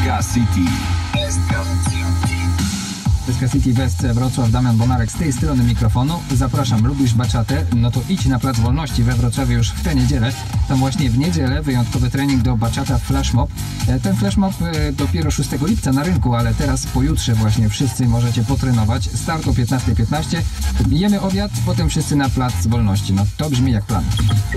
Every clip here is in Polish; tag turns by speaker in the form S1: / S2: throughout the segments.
S1: Eska City. Eska City West, Wrocław, Damian Bonarek z tej strony mikrofonu. Zapraszam, lubisz baczatę? No to idź na Plac Wolności we Wrocławiu już w tę niedzielę. Tam właśnie w niedzielę wyjątkowy trening do Bachata Flash Mob. Ten Flash Mob dopiero 6 lipca na rynku, ale teraz pojutrze właśnie wszyscy możecie potrenować. Start o 15:15. Jemy obiad, potem wszyscy na Plac Wolności. No to brzmi jak plan.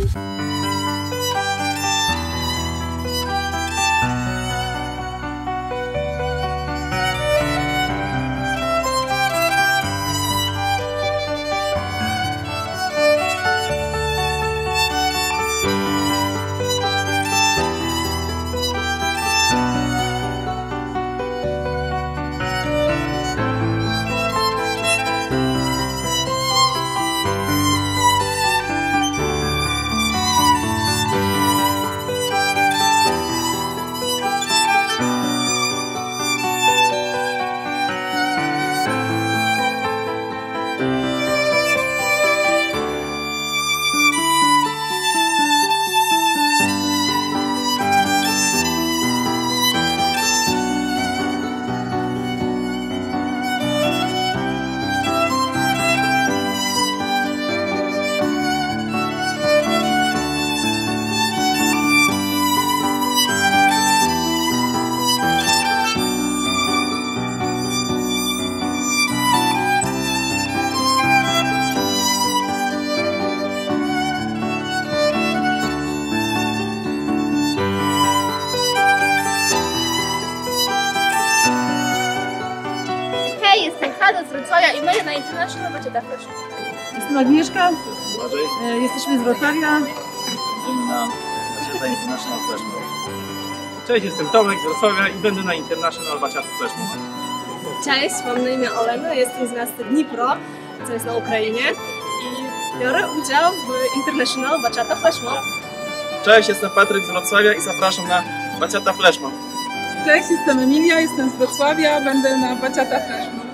S2: Z Wrocławia i my na International Bachata Flash Mob.
S3: Jestem Agnieszka, jesteśmy z Wrocławia.
S4: Idziemy na Bachata International Flash Mob. Cześć, jestem Tomek z Wrocławia i będę na International Bachata Flash Mob.
S3: Cześć, mam na imię Olena, jestem z miasta Dnipro, co jest na Ukrainie i biorę udział w International Bachata Flash Mob.
S4: Cześć, jestem Patryk z Wrocławia i zapraszam na Bachata Flash Mob.
S5: Cześć, jestem Emilia, jestem z Wrocławia, będę na Bachata Flash Mob.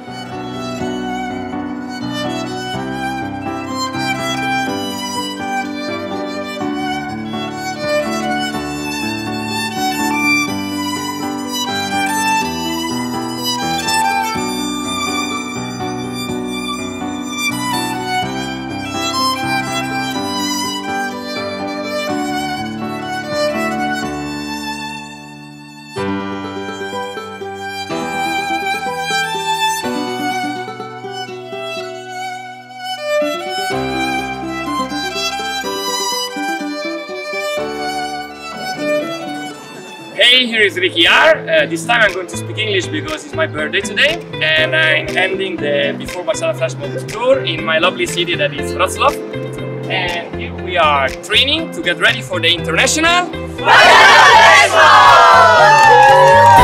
S6: Hey, here is Rycky R. This time I'm going to speak English because it's my birthday today and I'm ending the Before Bachata Flash Mob tour in my lovely city that is Wroclaw. And here we are training to get ready for the International Bachata Flash Mob!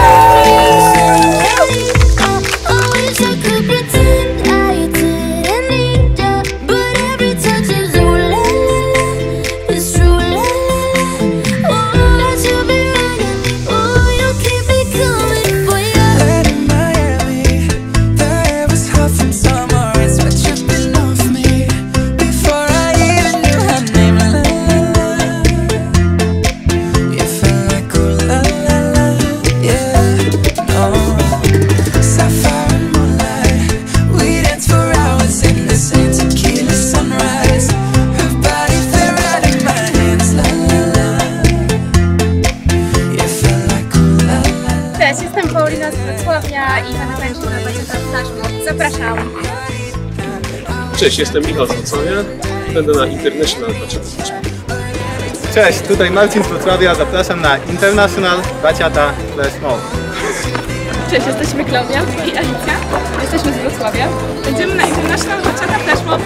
S2: Z Wrocławia i będę tańczyć na Bachata Flash Mob. Zapraszam!
S4: Cześć, jestem Michał z Wrocławia, będę na International Bachata Flash Mob. Cześć, tutaj Marcin z Wrocławia, zapraszam na International Bachata Flash Mob.
S3: Cześć, jesteśmy Klaudia i Alicja, jesteśmy z Wrocławia. Będziemy na International Bachata Flash Mob.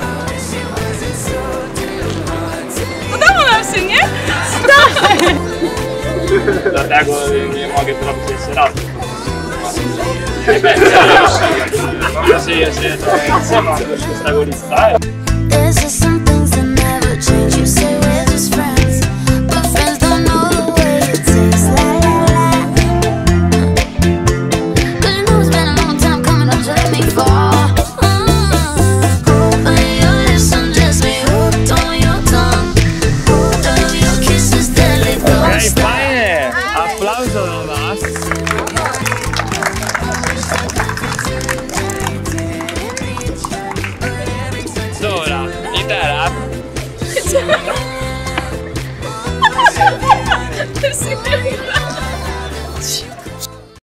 S3: Udało nam się, nie? Tak!
S6: Dlatego nie mogę to robić jeszcze raz. Nie będzie, mam nadzieję, że to sama do 6 lipca. Fajnie! Aplauso do nas!
S3: Senorita.